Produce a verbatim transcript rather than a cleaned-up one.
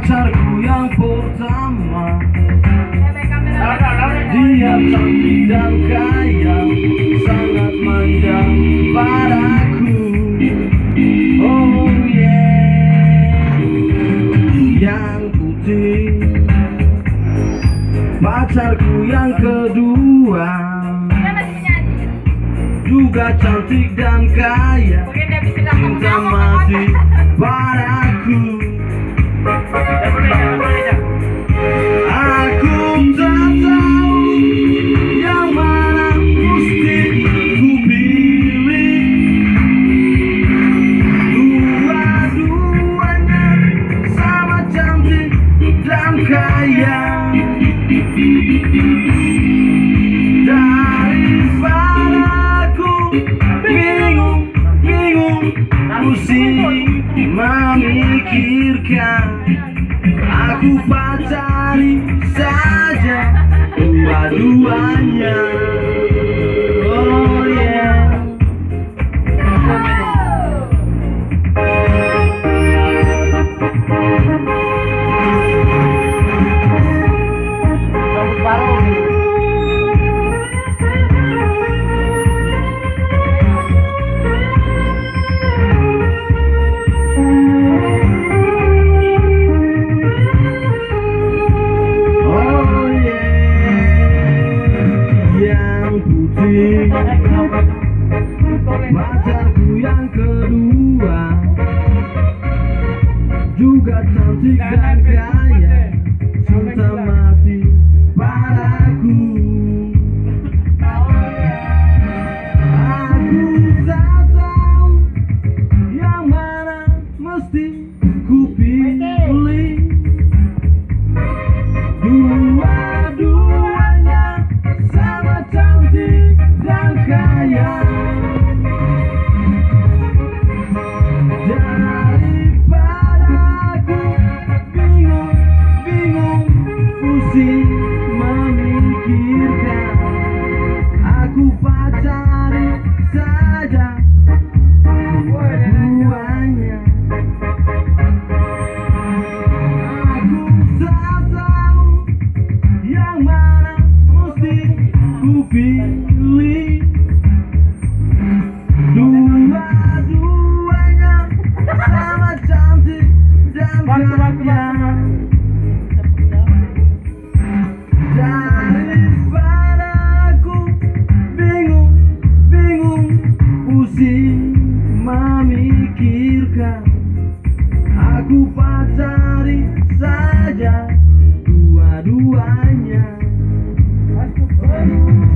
pacarku yang pertama. Dia cantik dan kaya, sangat manja padaku. Oh yeah, yang putih pacarku yang kedua, juga cantik dan kaya, cinta mati padaku. Aku tak tahu yang mana mesti ku pilih. Dua-duanya sama cantik dan kaya. Daripada aku bingung, bingung, pusing memikirkan, aku pacari saja dua-duanya. Oh yeah. Pacarku yang kedua, juga cantik dan kaya, cinta mati padaku. Aku tak tahu yang mana mesti ku pilih. Dua-duanya sama cantik dan kaya. Daripada aku bingung, bingung, pusing memikirkan, aku pacari saja dua-duanya. Aku tak tahu yang mana mesti ku pilih. Dua-duanya sama cantik dan kaya. Daripada aku bingung, bingung, pusing memikirkan, aku pacari saja dua-duanya.